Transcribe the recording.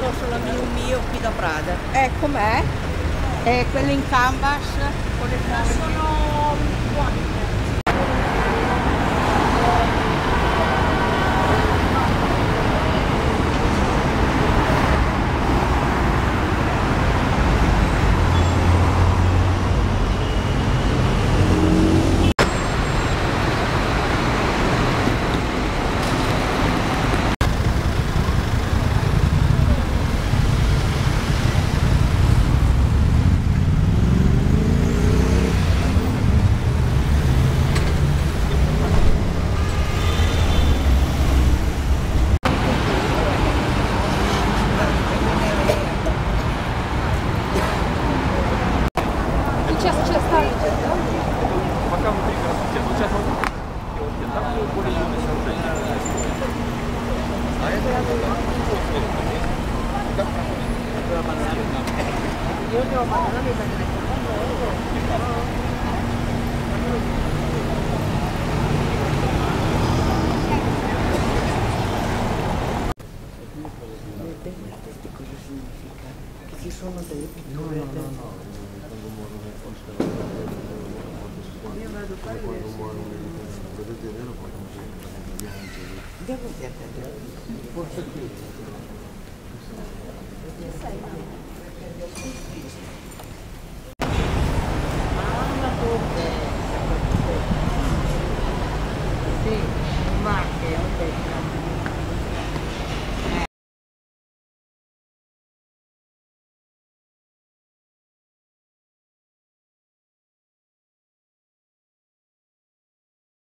sulla Mio Mio qui da Prada. Com'è? Quelle in canvas con le forme. Sono buone. Пока внутри красоте, но сейчас там более сооружение. А это io devo mandare le cosa significa? Che ci sono delle pitture? Io vado qua e devo vedere, forse qui. Sì, ma che